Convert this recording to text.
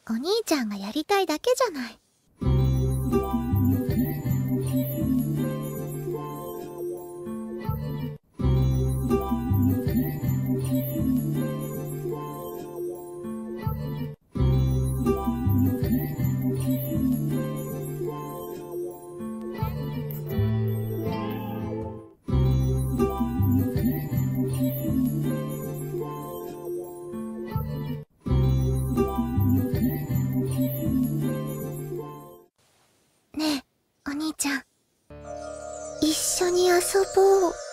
お兄ちゃんがやりたいだけじゃない。ねえ、お兄ちゃん。一緒に遊ぼう。